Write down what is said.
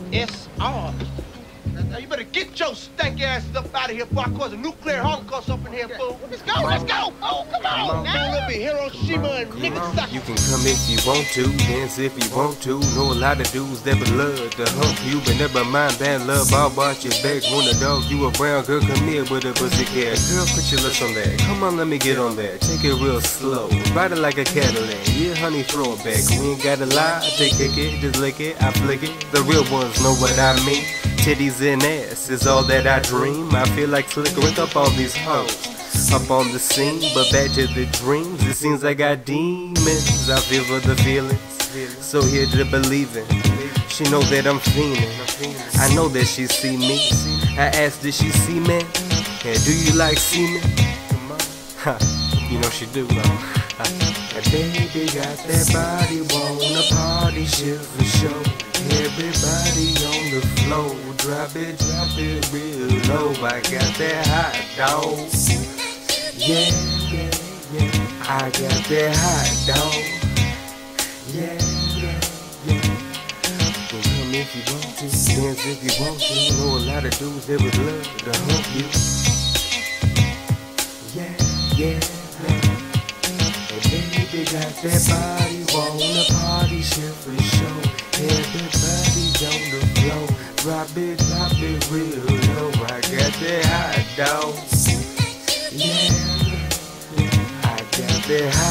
S.R. Now you better get your stank asses up out of here before I cause a nuclear holocaust up in here, fool. Let's go, let's go. Oh, come on now. Fool up in Hiroshima and Nagasaki. You can come if you want to, dance if you want to. Know a lot of dudes that would love to hump you, but never mind that love. I'll watch your back when the dog you around. Girl, come here with a pussycat. Girl, put your lips on that. Come on, let me get on that. Take it real slow. Ride it like a Cadillac. Yeah, honey, throw it back. We ain't gotta lie. Take it, just lick it, I flick it. The real ones know what I mean. Titties and ass is all that I dream. I feel like flickering up on these hoes up on the scene, but back to the dreams. It seems I got demons. I feel for the feelings, so here to believing. She know that I'm fiending. I know that she see me. I asked, did she see me? And do you like semen? Ha, you know she do. That baby got that body, wanna party shit for sure. Everybody on the floor, drop it real low. I got that hot dog. Yeah, yeah, yeah. I got that hot dog. Yeah, yeah, yeah. Well, come if you want to, dance if you want to. Know a lot of dudes that would love to hump you. Yeah, yeah, yeah. And baby got that body, wanna party shit for sure. Everybody on the floor, drop it real low. I got that hot dog. Yeah, I got that hot